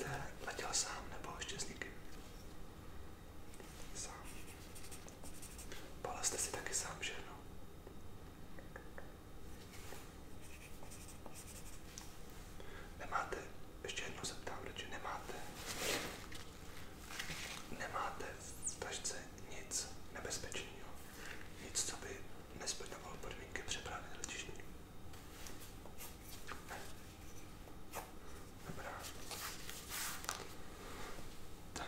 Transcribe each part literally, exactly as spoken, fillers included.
letěl sám nebo ještě s někým? Sám. Bala jste si taky sám, že no? Nemáte, ještě jednou se ptám, radši nemáte, nemáte v tašce nic nebezpečného, nic, co by nesplňovalo podmínky přepravy letištní. Ne. Dobrá. Tak.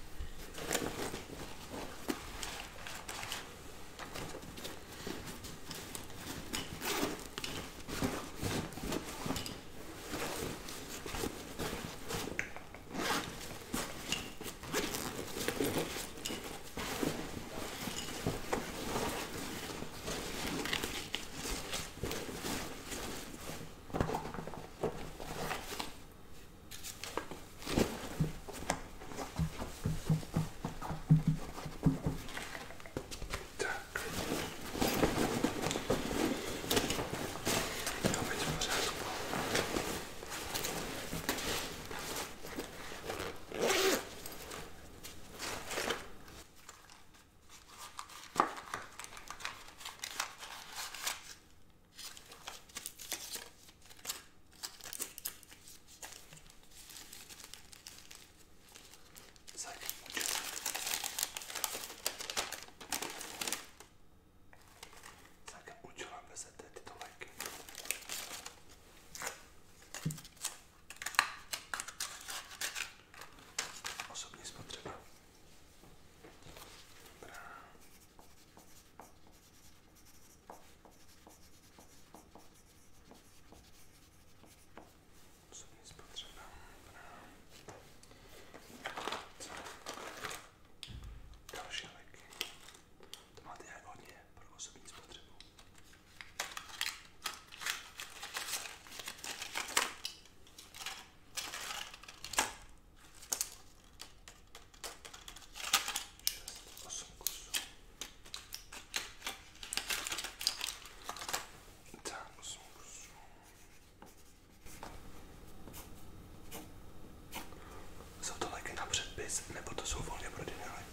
Nebo to jsou volně prodejné léky?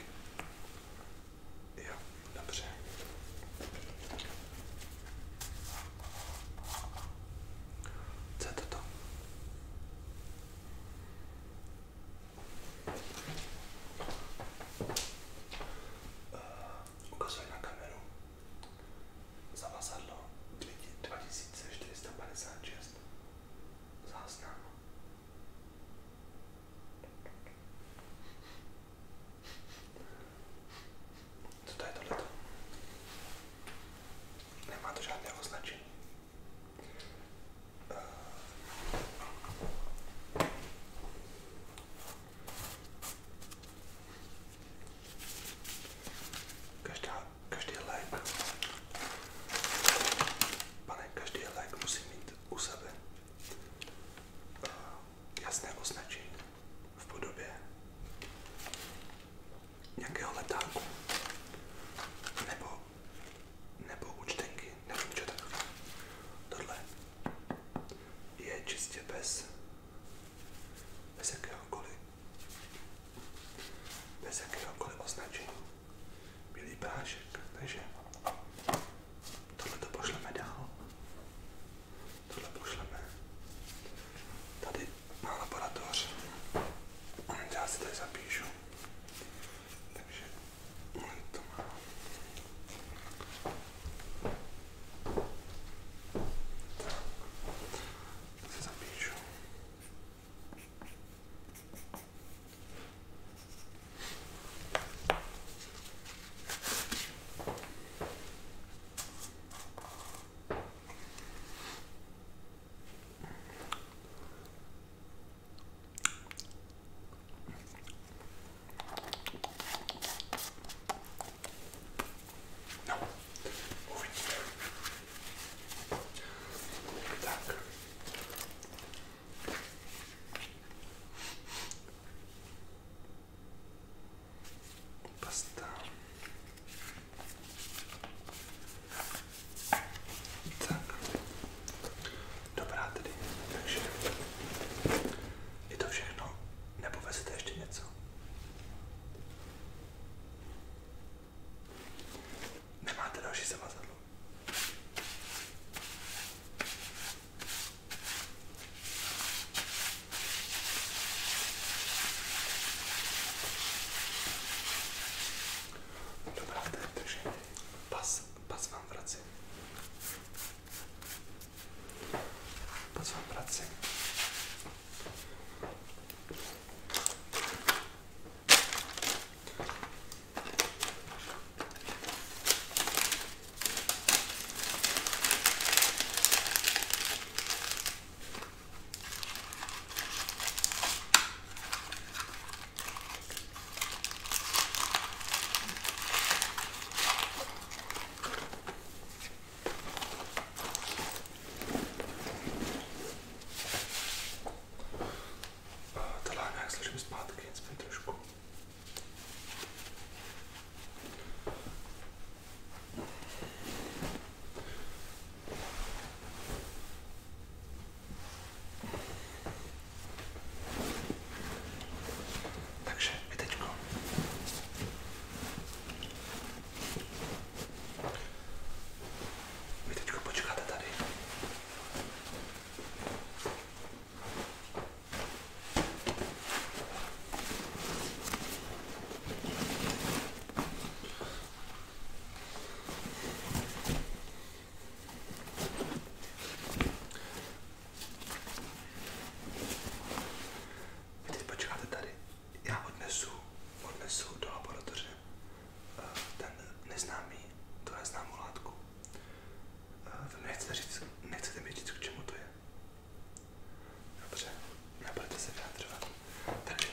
Jo, dobře. Co je toto? Uh, ukazuje na kameru zavazadlo dva tisíce čtyři sta padesát šest. Záznam. Nemá to žádné označení. Každá, každý lék, pane, každý lék musí mít u sebe jasné označení v podobě nějakého letáku nebo nebo účtenky, nevím, čo takové. Tohle je čistě bez, bez jakéhokoliv, bez jakéhokoliv označení. Bílý prášek, takže tohle to pošleme dál. Tohle pošleme tady na laboratoř. Já si tady zapíšu. Takže to má. můžeme zpátky, aspoň trošku. Takže vy teďko vy teďko počkáte tady. Vy teď počkáte tady. Já odnesu, odnesu do laboratoře uh, ten neznámý, tu neznámou látku. Uh, vy mi nechcete říct, nechcete mi říct, k čemu to je. Dobře, nebudete se vyjadřovat. Takže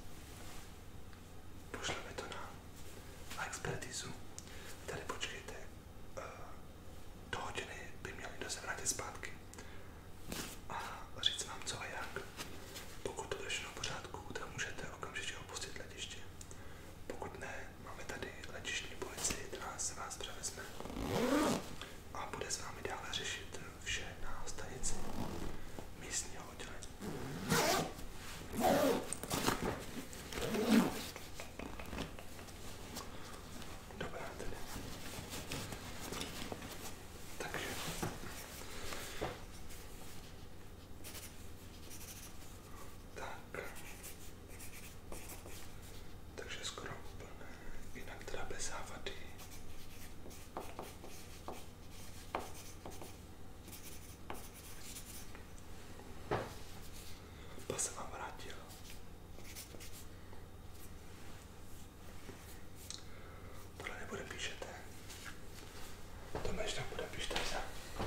pošleme to na, na expertizu. Tady počkejte. Uh, do hodiny by měli kdo se vrátit zpátky a říct vám co a jak. Pokud to bude všechno v pořádku, tak můžete okamžitě opustit letiště. Pokud ne, máme tady letištní policii, která se vás převezme a bude s vámi dále řešit vše na stanici místního oddělení. Dobrá tedy. Takže tak. Takže skoro úplné, jinak teda bez závady. Pas se vám vrátil. Tohle nepodepíšete. To než tam podepíšte se.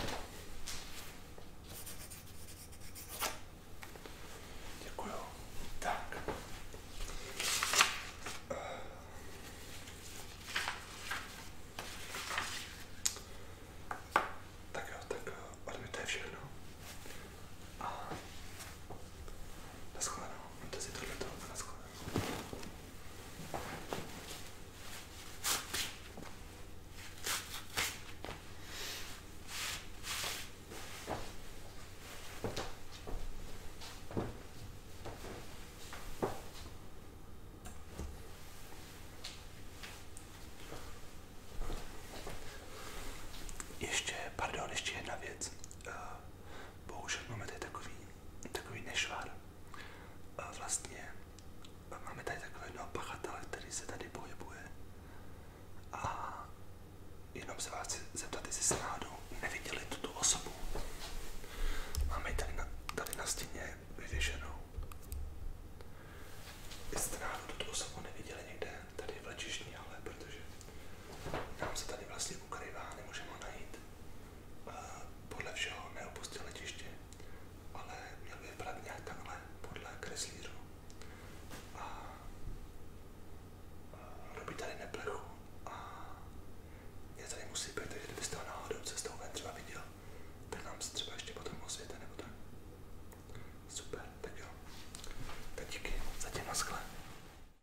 Děkuju. Tak. Tak jo, tak ode mě to je všechno. A naschledanou. Máte si tohleto a naschledanou. Ještě, pardon, ještě jedna věc. Uh, bohužel máme tady takový, takový nešvar. Uh, vlastně uh, máme tady takového jednoho pachatele, který se tady pohybuje. A jenom se vás chci